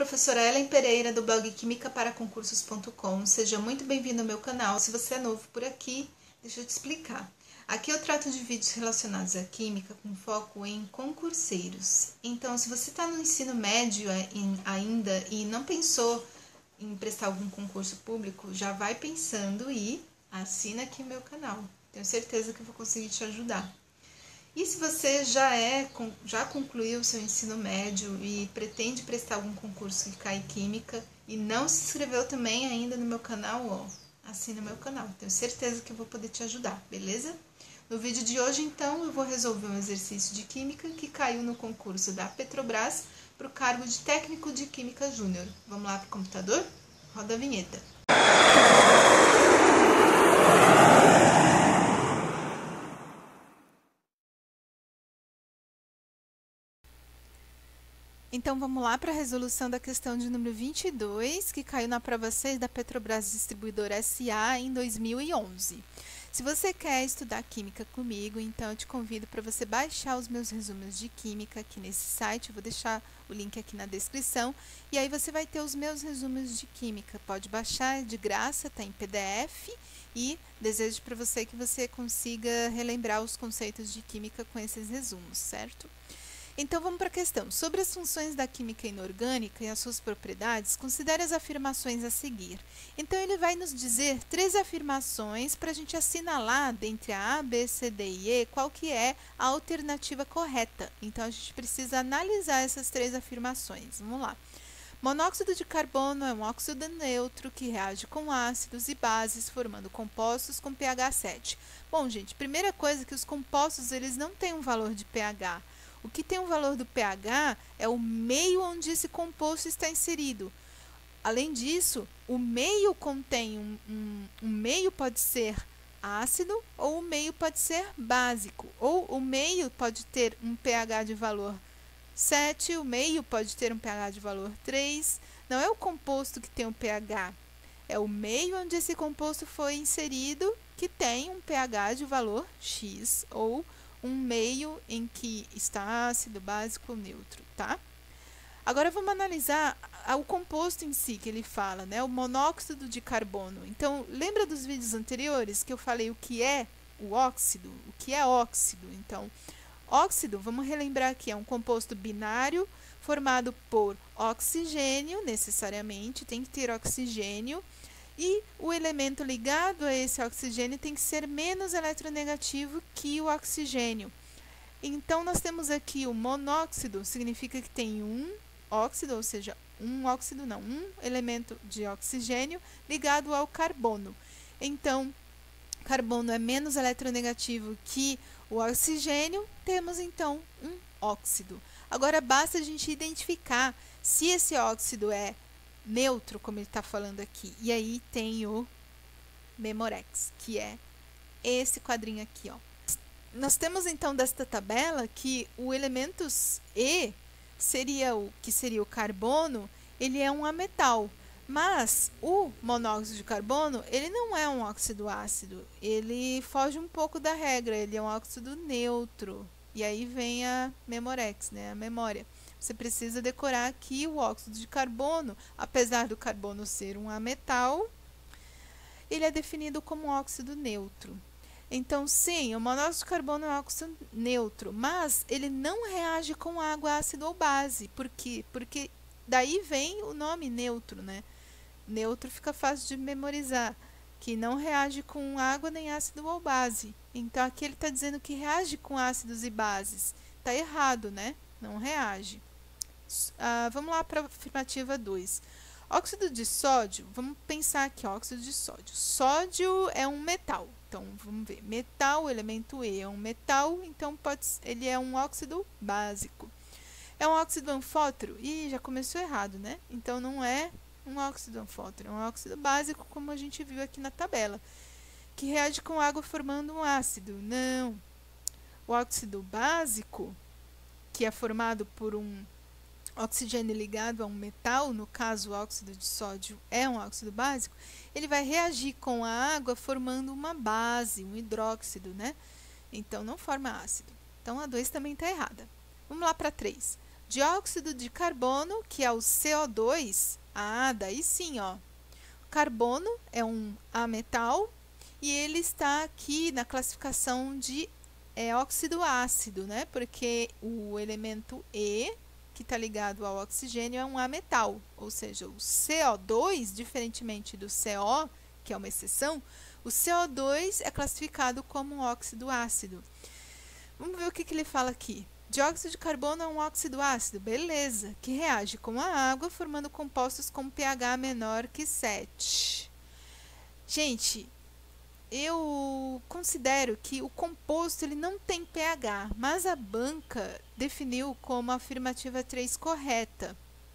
professora Ellen Pereira, do blog quimicaparaconcursos.com. Seja muito bem-vindo ao meu canal. Se você é novo por aqui, deixa eu te explicar. Aqui eu trato de vídeos relacionados à química com foco em concurseiros. Então, se você está no ensino médio ainda e não pensou em prestar algum concurso público, já vai pensando e assina aqui o meu canal. Tenho certeza que eu vou conseguir te ajudar. E se você já concluiu o seu ensino médio e pretende prestar algum concurso que cai em química e não se inscreveu também ainda no meu canal, assina o meu canal. Tenho certeza que eu vou poder te ajudar, beleza? No vídeo de hoje, então, eu vou resolver um exercício de química que caiu no concurso da Petrobras para o cargo de técnico de química júnior. Vamos lá para o computador? Roda a vinheta. Então, vamos lá para a resolução da questão de número 22, que caiu na prova 6 da Petrobras Distribuidora S.A. em 2011. Se você quer estudar química comigo, então eu te convido para você baixar os meus resumos de química aqui nesse site. Eu vou deixar o link aqui na descrição. E aí você vai ter os meus resumos de química. Pode baixar, é de graça, está em PDF. E desejo para você que você consiga relembrar os conceitos de química com esses resumos, certo? Então, vamos para a questão. Sobre as funções da química inorgânica e as suas propriedades, considere as afirmações a seguir. Então, ele vai nos dizer 3 afirmações para a gente assinalar, dentre a B, C, D e E, qual que é a alternativa correta. Então, a gente precisa analisar essas 3 afirmações. Vamos lá. Monóxido de carbono é um óxido neutro que reage com ácidos e bases, formando compostos com pH 7. Bom, gente, primeira coisa é que os compostos eles não têm um valor de pH. O que tem o valor do pH é o meio onde esse composto está inserido. Além disso, o meio contém um meio pode ser ácido ou o meio pode ser básico. Ou o meio pode ter um pH de valor 7, o meio pode ter um pH de valor 3. Não é o composto que tem o pH, é o meio onde esse composto foi inserido que tem um pH de valor X ou um meio em que está ácido, básico ou neutro, tá? Agora vamos analisar o composto em si que ele fala, né? O monóxido de carbono. Então, lembra dos vídeos anteriores que eu falei o que é o óxido? O que é óxido? Então, óxido, vamos relembrar aqui, é um composto binário formado por oxigênio, necessariamente, tem que ter oxigênio. E o elemento ligado a esse oxigênio tem que ser menos eletronegativo que o oxigênio. Então, nós temos aqui o monóxido, significa que tem um óxido, ou seja, um elemento de oxigênio ligado ao carbono. Então, carbono é menos eletronegativo que o oxigênio, temos então um óxido. Agora, basta a gente identificar se esse óxido é neutro, como ele está falando aqui. E aí tem o Memorex, que é esse quadrinho aqui, ó. Nós temos então desta tabela que o elemento E seria o carbono, ele é um ametal. Mas o monóxido de carbono, ele não é um óxido ácido, ele foge um pouco da regra, ele é um óxido neutro. E aí vem a Memorex, né, a memória. Você precisa decorar aqui o óxido de carbono, apesar do carbono ser um ametal, ele é definido como um óxido neutro. Então, sim, o monóxido de carbono é um óxido neutro, mas ele não reage com água, ácido ou base. Por quê? Porque daí vem o nome neutro, né? Neutro fica fácil de memorizar, que não reage com água nem ácido ou base. Então, aqui ele está dizendo que reage com ácidos e bases. Está errado, né? Não reage. Vamos lá para a afirmativa 2. Óxido de sódio, vamos pensar aqui, óxido de sódio. Sódio é um metal. Então, vamos ver. Metal, elemento E é um metal, então ele é um óxido básico. É um óxido anfótero? Ih, já começou errado, né? Então, não é um óxido anfótero, é um óxido básico, como a gente viu aqui na tabela, que reage com água formando um ácido. Não. O óxido básico, que é formado por um oxigênio ligado a um metal, no caso o óxido de sódio é um óxido básico, ele vai reagir com a água formando uma base, um hidróxido, né? Então, não forma ácido. Então, a 2 também está errada. Vamos lá para 3. Dióxido de carbono, que é o CO2, daí sim, ó. Carbono é um ametal e ele está aqui na classificação de óxido ácido, né? Porque o elemento E, que está ligado ao oxigênio, é um ametal, ou seja, o CO2, diferentemente do CO, que é uma exceção, o CO2 é classificado como um óxido ácido. Vamos ver o que ele fala aqui. Dióxido de carbono é um óxido ácido, beleza, que reage com a água, formando compostos com pH menor que 7. Gente, eu considero que o composto ele não tem pH, mas a banca definiu como a afirmativa 3 correta.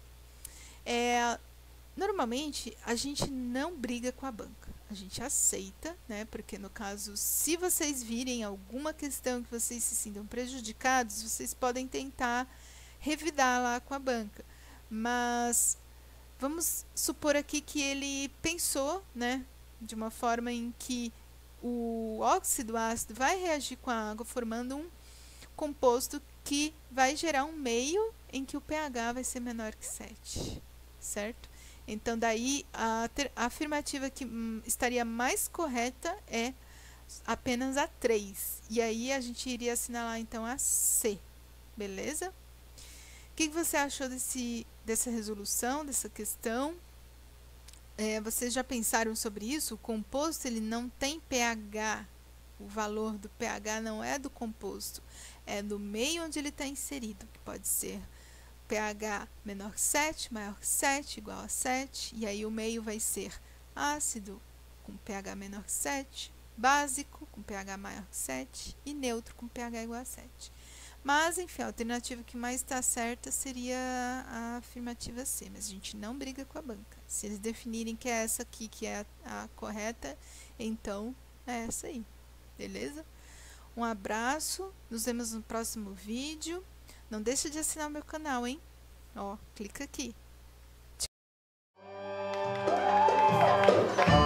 Normalmente, a gente não briga com a banca, a gente aceita, né? Porque no caso, se vocês virem alguma questão que vocês se sintam prejudicados, vocês podem tentar revidar lá com a banca. Mas vamos supor aqui que ele pensou, né? De uma forma em que o óxido ácido vai reagir com a água, formando um composto que vai gerar um meio em que o pH vai ser menor que 7, certo? Então, daí, a afirmativa que estaria mais correta é apenas a 3. E aí, a gente iria assinalar, então, a C. Beleza? O que você achou dessa resolução, dessa questão? Vocês já pensaram sobre isso? O composto ele não tem pH. O valor do pH não é do composto, é do meio onde ele está inserido, que pode ser pH menor que 7, maior que 7, igual a 7, e aí o meio vai ser ácido com pH menor que 7, básico com pH maior que 7 e neutro com pH igual a 7. Mas, enfim, a alternativa que mais está certa seria a afirmativa C, mas a gente não briga com a banca. Se eles definirem que é essa aqui que é a correta, então é essa aí, beleza? Um abraço, nos vemos no próximo vídeo. Não deixe de assinar o meu canal, hein? Ó, clica aqui.